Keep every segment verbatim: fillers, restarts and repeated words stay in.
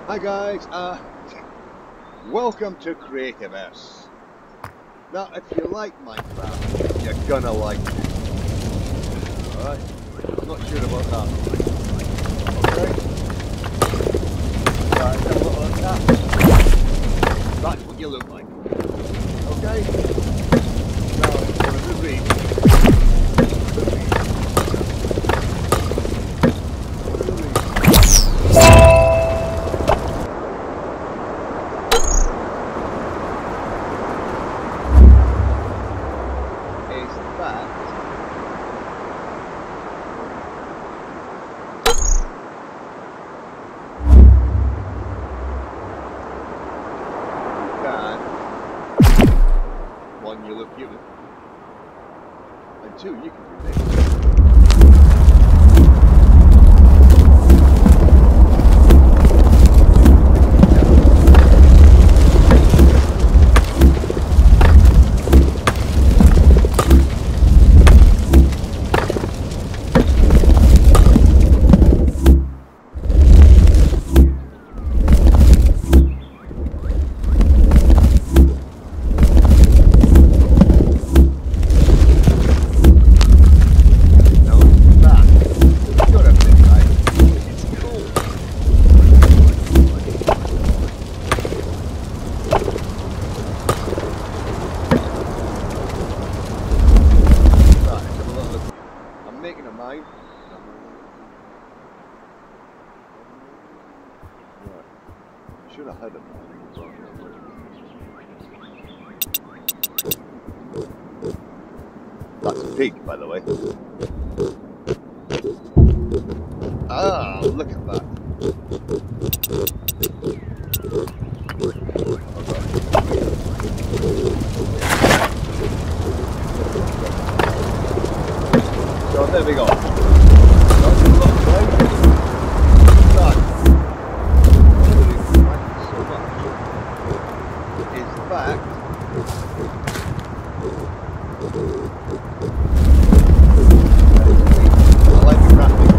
Hi guys, uh, welcome to Creativerse. Now, if you like Minecraft, you're gonna like it. Alright? I'm not sure about that. Okay? Right, have a look like that. That's what you look like. Okay? Now, it's one of the reeds. One, you look human, and two, you can do this. Making a mine. Right. Should have had a mine as well. That's a pig, by the way. Ah, look at that. So there we go. That's a lot, right? That, so much, is the fact I like the graphics.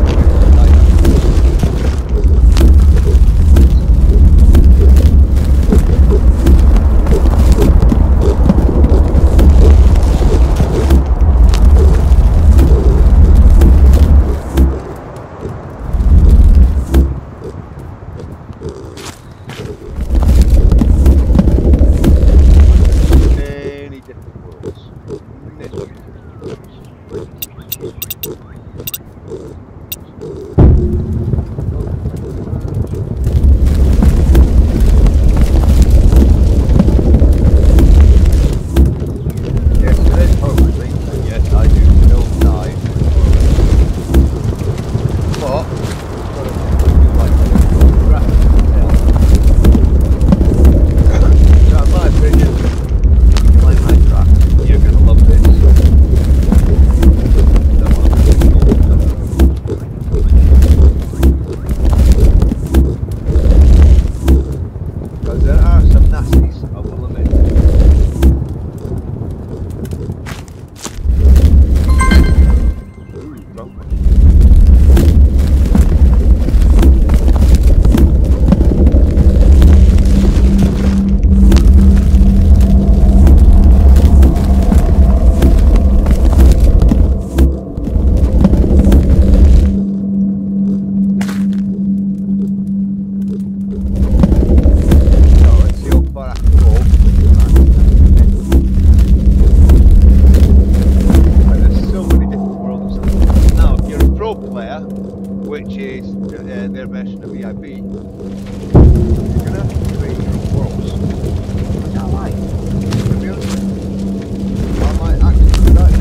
Which is uh, their version of V I P. You're gonna have to create your own worlds. Which I like. To be honest with you, I might actually do that.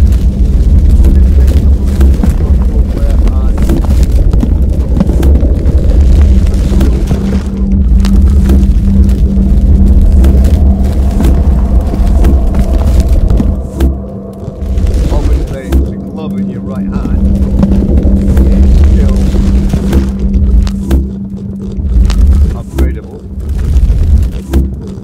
Obviously, the glove in your right hand. Upgradable.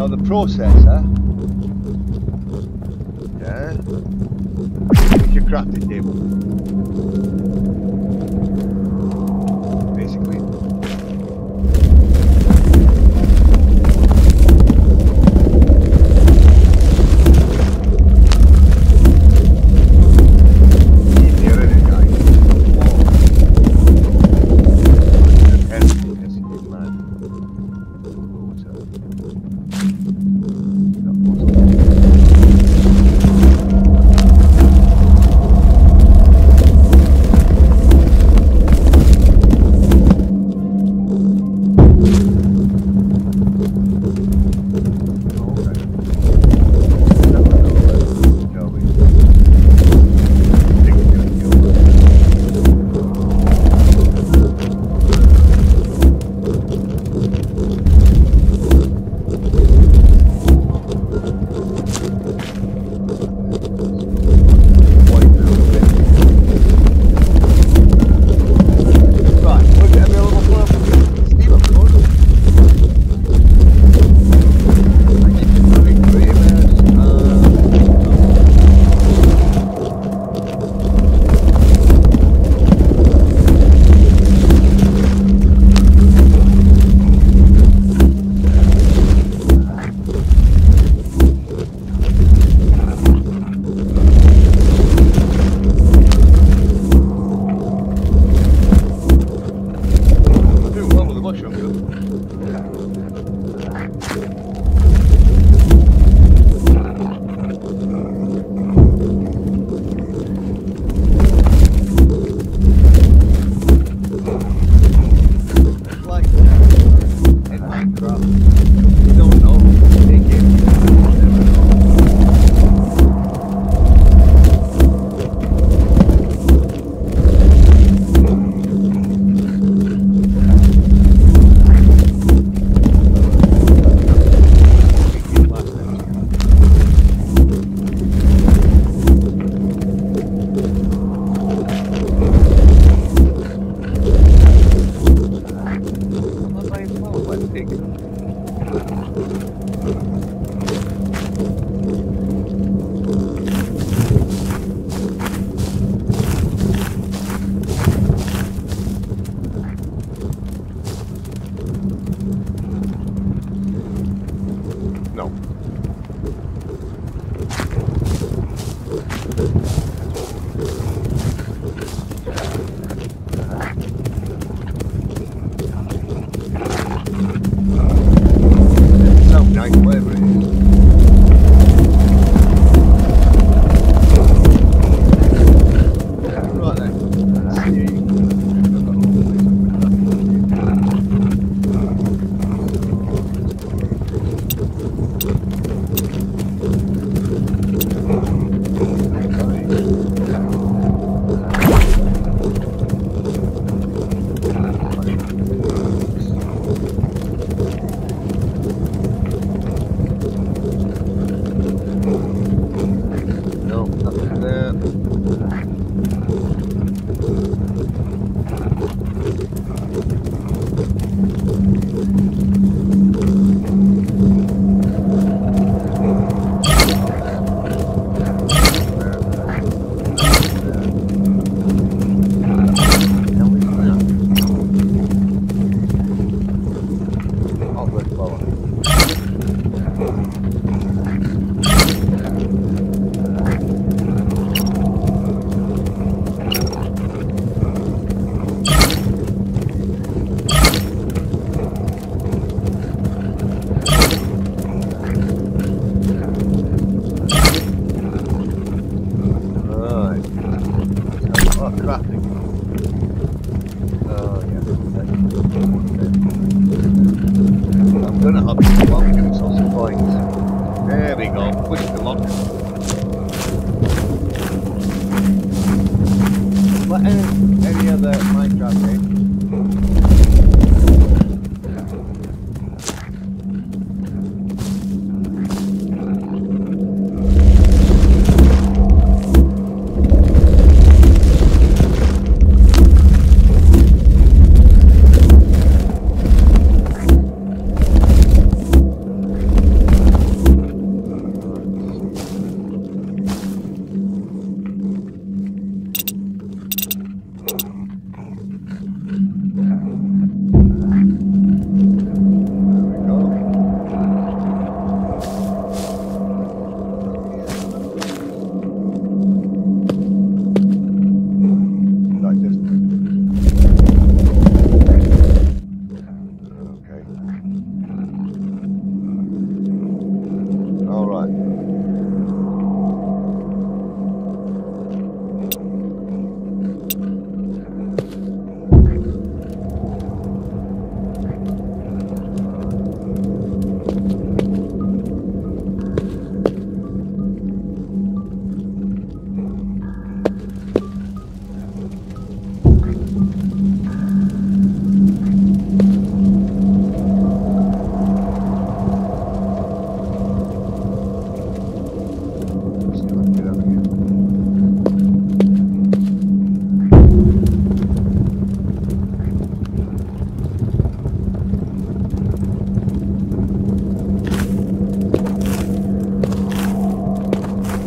got the processor. Yeah. Make your crafting table. Basically. Easier, isn't it, guys?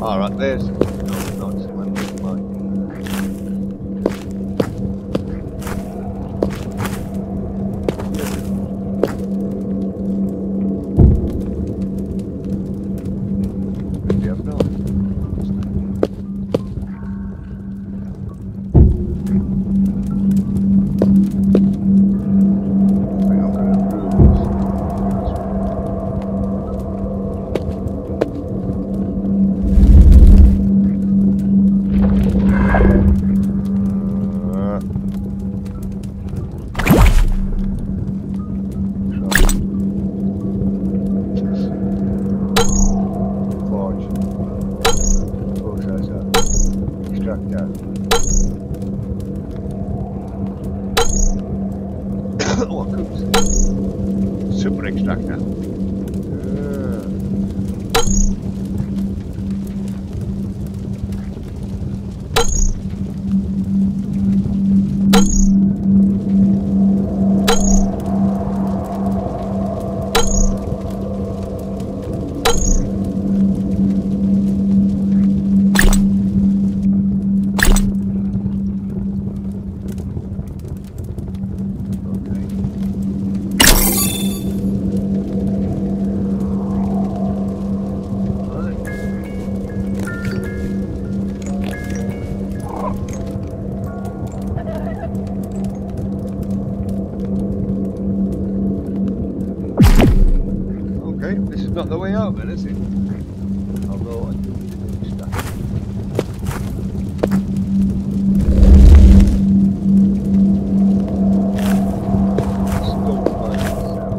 Alright, there's... No, not cement, it's mine. Maybe I've not. Oh, cooks. Super extractor. This is not the way out then, is it? Although I do need to do stuff. Still find myself.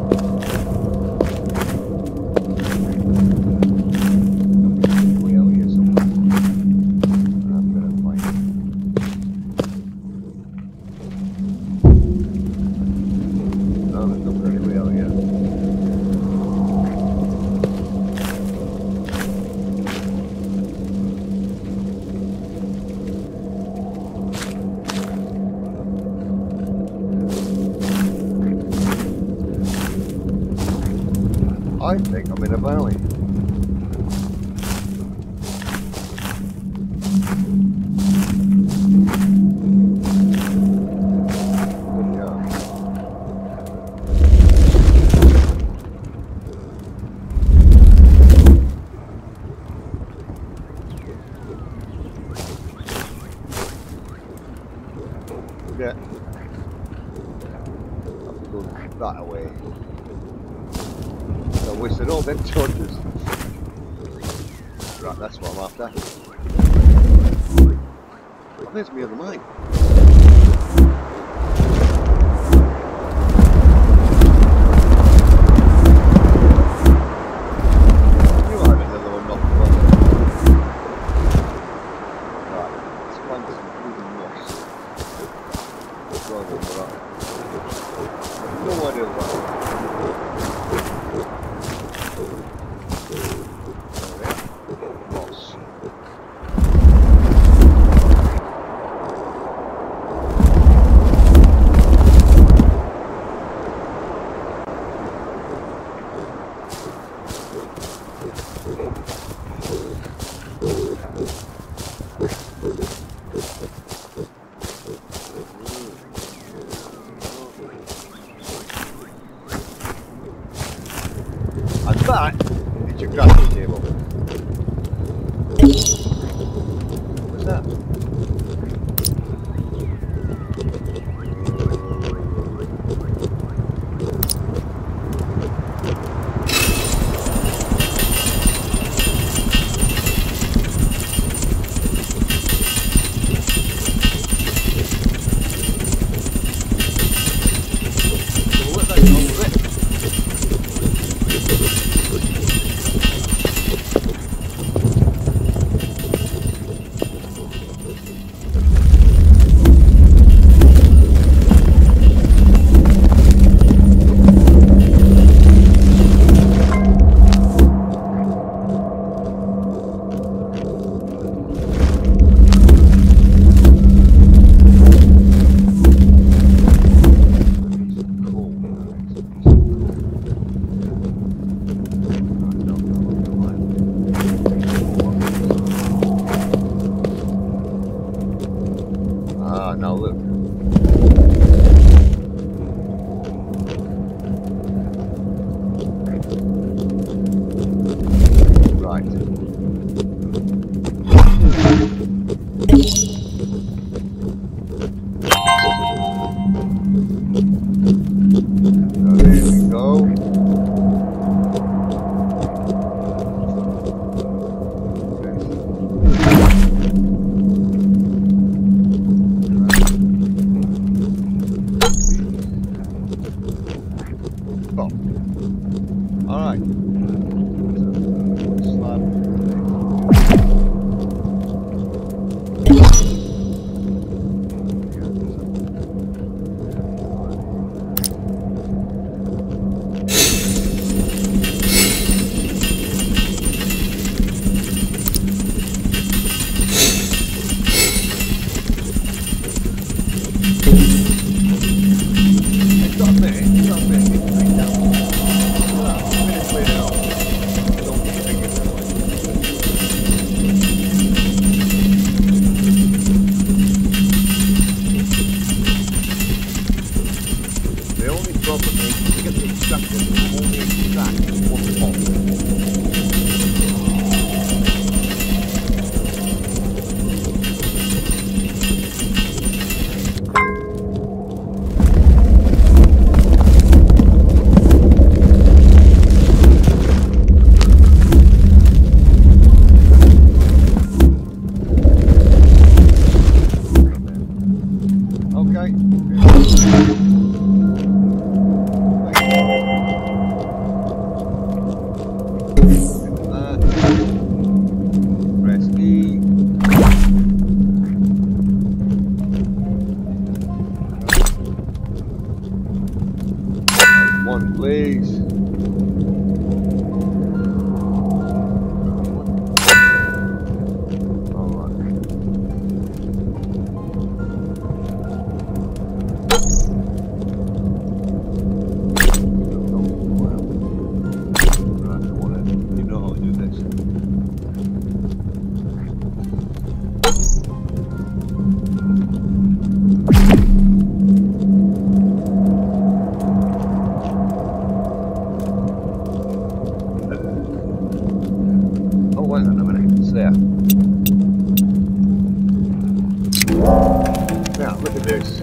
Way out here somewhere. I'm gonna find it. No, there's not any way out here. I think I'm in a valley. Yeah. Have to go that away. I wasted all them torches. Right, that's what I'm after. Oh, there's me other mine. You have another one knocked on. Right, let's find some food and moss. Let's go over that. No idea what. And that is your crafting table. What's that? Right. So there we go. Alright. Slab. It's got a minute, it's got a minute, it's three down. Well, minute clear it out. Don't get your fingers in the way. The only problem is to get the extractor to only extract one pot. Okay. Uh, press E. One, please. Oh, hang on a minute, it's there. Now, look at this.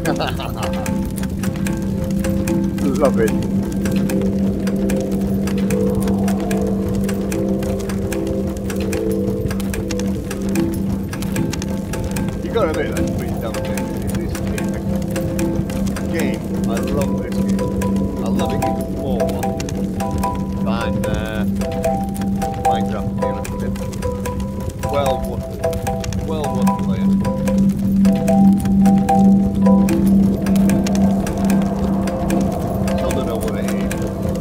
Love it. You gotta admit, that's pretty dumb thing. This game, I love this game. I love it even more than uh, Minecraft game. Well worth, well worth playing. Still don't know what it is.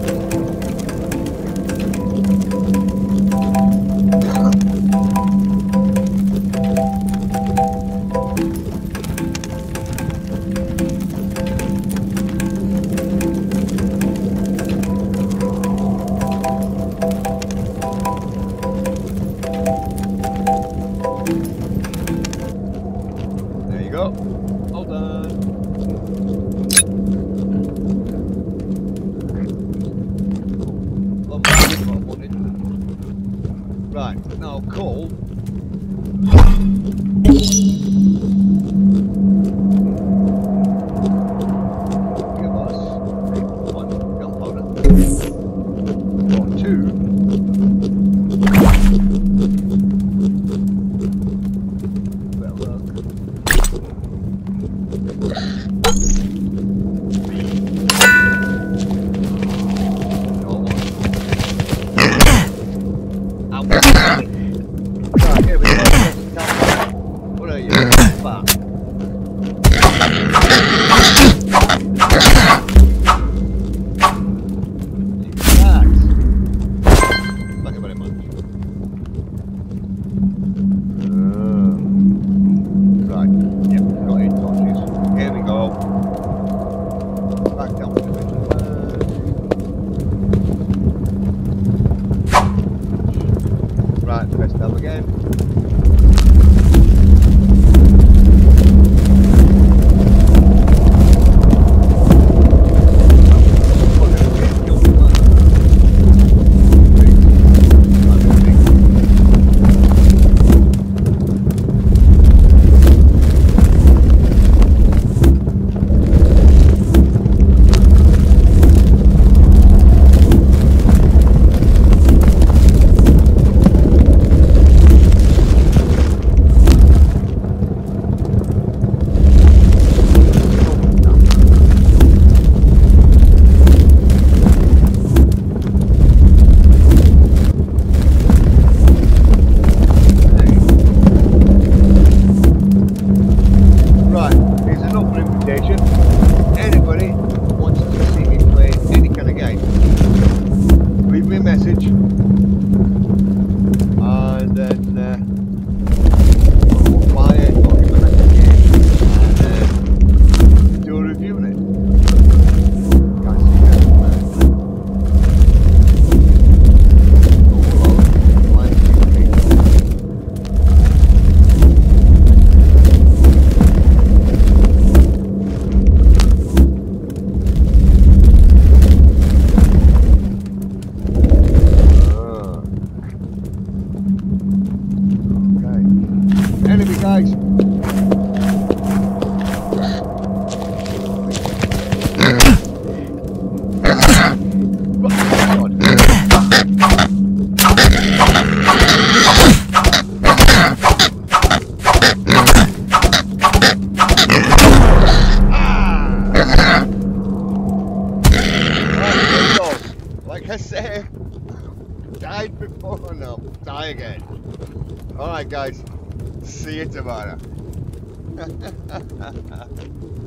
There you go. All done. Lovely. What I wanted. Right, now coal. Give us one gunpowder. Or two. Well, look. Right, here we go. What are you? Five. And then uh, we'll buy it or implement the game and uh, do a review on it. Can't see that. Oh, hello. Flying King. Enemy, guys. Like I said, died before, no, die again. Alright guys, see you tomorrow.